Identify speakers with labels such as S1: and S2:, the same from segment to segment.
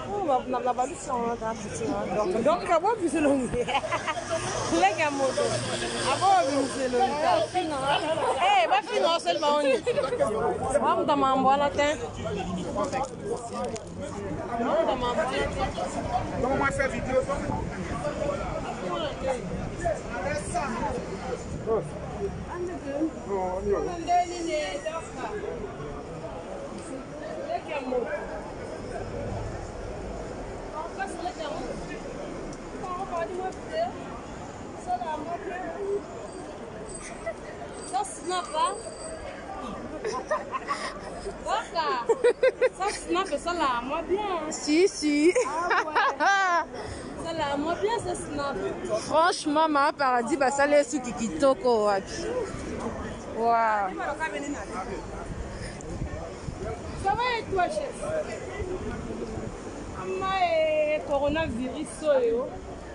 S1: La balance donc avant puis c'est long. Les gars moto. Avant c'est long. Eh, va finir seul ba on. Vamos dar uma bola até. Vamos dar uma bola.
S2: Comment moi faire vidéo
S1: Ça snap hein? Ça snap ça là moi bien.
S3: Si.
S1: Ah ouais. Ça là moi bien ça snap.
S3: Franchement, ma paradis, bah ça laisse sous kitoko wapi. Waouh.
S1: Ça va et toi chef? Coronavirus soyo.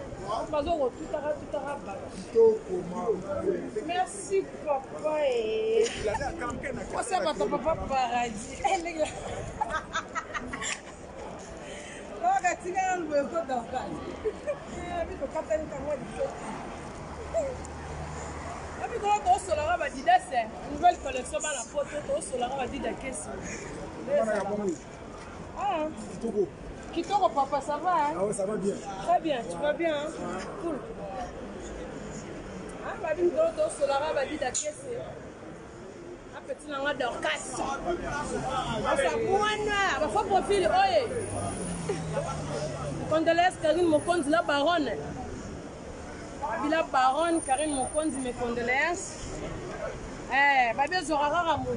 S1: Merci papa et ça va papa paradis. Nouvelle collection dans la photo, Kitoko papa, ça va hein?
S2: Ah ouais, ça va bien.
S1: Très bien, tu vas bien hein? Cool. Ah, ma vie d'eau, solara va dire d'acquiescer. Un petit langue d'orcas. Ça va faire profil, oye. Condoléances, Karine Mokonzi, la baronne. La baronne, Karine Mokonzi, mes condoléances. Eh, babi, Zorara Ramon.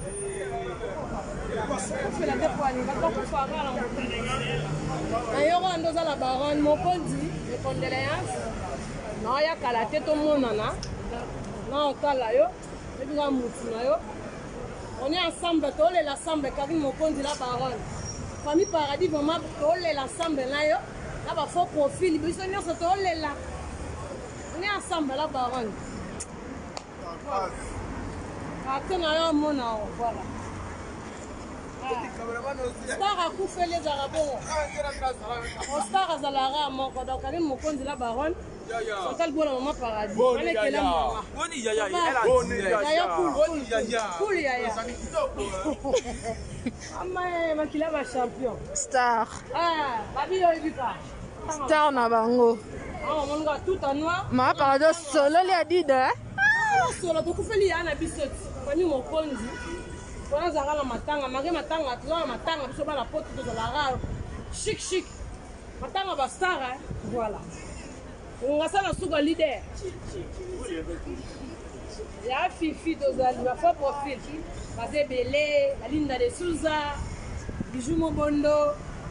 S1: D'ailleurs, on a la baronne, mon dit, mes condoléances. Non, il y a qu'à la tête au monde. Non, on est ensemble, on est l'ensemble, Karine Mokonzi, la baronne. Famille Paradis, vraiment, on est l'ensemble là. Là, il faut profil. On est ensemble, la baronne. Voilà. Star a coupé les arabes. Star a zalara mon donc Karine Mokonzi la baronne. Total bon maman paradis. On est quelle maman?
S2: Boni yaya, elle a
S1: cool yaya. Ma kila va champion.
S3: Star.
S1: Ah, babi yo ibika.
S3: Star na bango.
S1: Ah, on a tout en noir.
S3: Ma paradis solo les adida.
S1: Solo to kufeli ana bisot. Karine Mokonzi. On a la matanga, matanga, matanga, biso bana poto to la chic. Matanga ba star hein. Voilà. On a ça na suga leader. Ya Fifi dozali ba fa profil. Basé Belé, la Linda de Souza, Bijou Mobondo.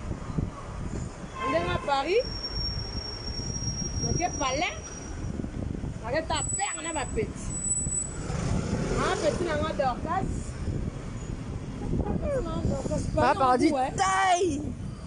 S1: On est à Paris. Donc palais. Avec ta père on a ba petit. Un petit na d'orcas.
S3: Ma paradis taille.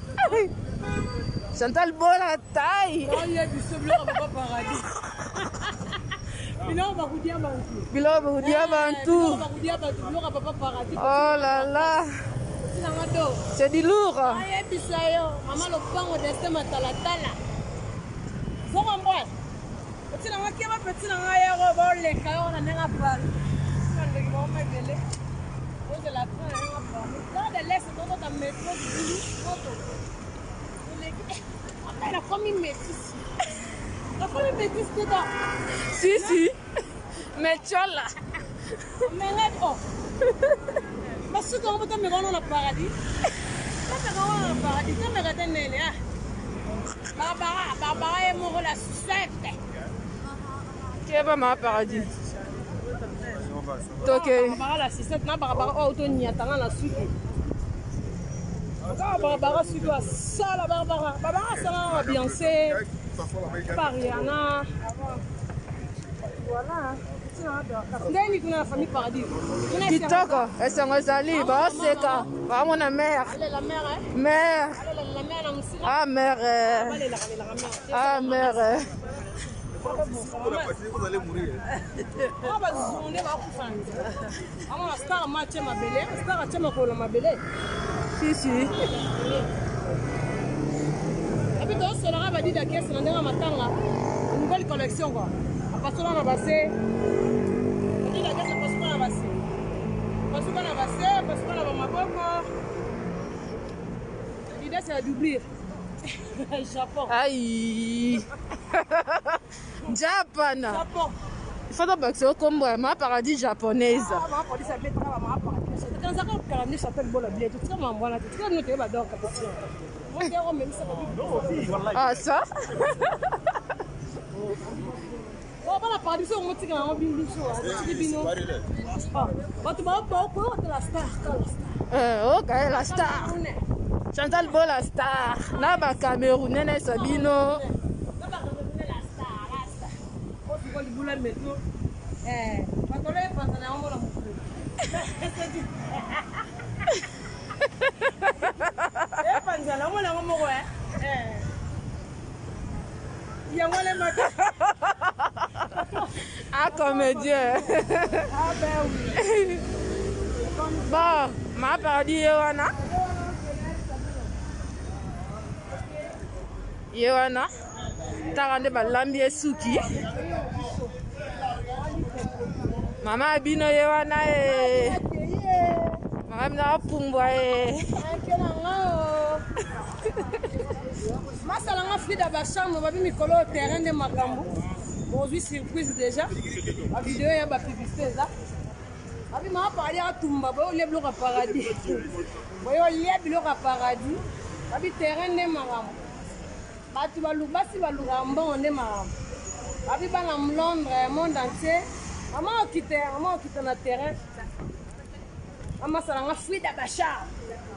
S3: Chantal Bola taille.
S1: Non, il y a du seul papa paradis. Bilor va vous dire Bantou.
S3: Bilor va vous dire Bantou.
S1: Papa paradis.
S3: Oh là là. C'est du lourd.
S1: Aïe bisayo, maman le pango destin matalatala. Faut m'embrasser. Petit na qui va petit na ya robo le kayo na nenga pal. Quand le grand mec de de la train, dans de l'Est, dans le métro, la famille métisse. La famille métisse dedans.
S3: Si. Mais tu as là.
S1: Mais là, oh. Mais ce qu'on peut me rendre dans le paradis. Tu me regardes Nelly. Barbara est morte la sucette.
S3: Qui est ma paradis? Ok.
S1: Barbara la sucette, Barbara auto-ni attendant la suite. Barbara suit ça la Barbara. Barbara ça va Beyoncé. Pariana. Voilà. Ndeni kuna famille paradis.
S3: Kitoko, esangozali ba seka. Ba mona mère.
S1: Elle la mère hein?
S3: Mère.
S1: La mère na musila.
S3: Ah mère. Ah mère.
S2: Vous allez mourir.
S1: On va zoner va kufanga. Ama star match mabele, star match makolo mabele.
S3: Si.
S1: Adidas caisse na ndenge matanga. Nouvelle collection quoi. Apassola na basse. Adidas caisse apassola na basse. Apassola na basse, apassola na maboko. Adidas c'est à doublir. Japon.
S3: Aïe. Japan.
S1: Japon.
S3: Il faut d'abord que c'est comme ma paradis japonaise.
S1: Ah, ma paradis ça fait très ma paradis. Quand ça quand calendrier s'appelle bon la blé, tout ça m'envoie là, tout ça nous te va donc capacité. Moi d'ailleurs même ça pas.
S3: Ah ça?
S1: Oh, ba la paradis on monte quand on bimbi so, bino. Ah, ba tu ba ko la star,
S3: OK, la star. Chantal Bo la star. Na ba Camerounais na Sabino.
S1: Libula metro patole pasana wangu la mkuu panzala mwana wangu moko ya ngole maka
S3: Ah comédien.
S1: ah ben oui
S3: Bon, ma paradis Yohana. Yohana. Tarande balambi esuki. Mama bino Yohana Mama bina pumbwa
S1: masala nga Frida Bachambre babi mikolo terrain de makambo. Aujourd'hui surprise déjà. La vidéo ya ba publicité ça. Abi ma parler à Tumba bo le bloc paradis. Boyo le bloc paradis. Abi terrain de makambo. Batu balubasi balugamba onde makambo. Abi bana Londres monde entier. Maman quitte na terrain. Maman salanga Frida Bachambre.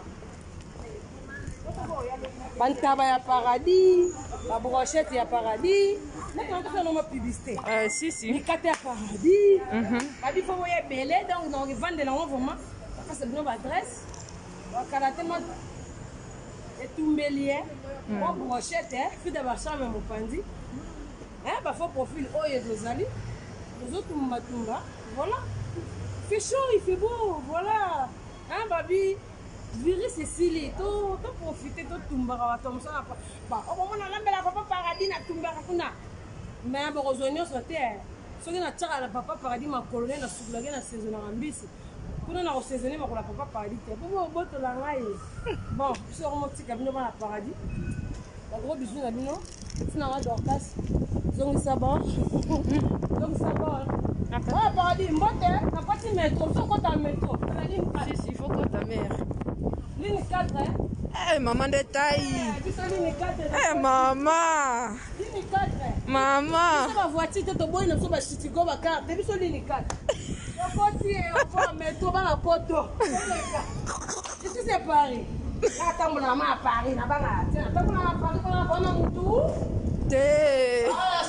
S1: Bantaba ya paradis, la brochette ya paradis. Maintenant on fait une publicité.
S3: Si.
S1: Mikate ya paradis. Paradis faut voyer belé donc on vend de l'envoi vraiment. Ça c'est bien adresse. On karaté ma et tumbelier. Bon brochette Frida Bachambre mon pandi. Bah faut profil oye dozali. Les autres matumba, voilà. Il fait chaud, il fait beau, voilà. Hein, babi, virer Cécilie, to profiter, to tumbara, comme ça. Bah, au moment où on a la papa paradis, na tumbara kuna. Mais bon, rejoignons sur terre. Ce qui n'a pas la papa paradis, ma colonne, na soulagé, na saison en bis. Pour nous, on a saisonné, ma la papa paradis. Pour moi, au la raille. Bon, je suis remonté cabinet dans la paradis. La gros bisou, na bino. C'est dans Dorcas. Donc ça va. Donc ça va. Ah, paradis, mbote, n'a pas de métro. Faut qu'on t'a métro.
S3: Si, il faut que ta mère.
S1: Ligne 4, hein.
S3: Eh, maman de taille.
S1: Ligne 4.
S3: Eh, maman.
S1: Ligne 4.
S3: Maman.
S1: Si la voiture, tu te bois, il ne faut pas chitigo, ma carte. Depuis sur ligne 4. On va au métro, dans la poto. Ici, c'est Paris. Attends, mon maman à Paris. Attends, mon maman à Paris, on a un tout.
S3: Té.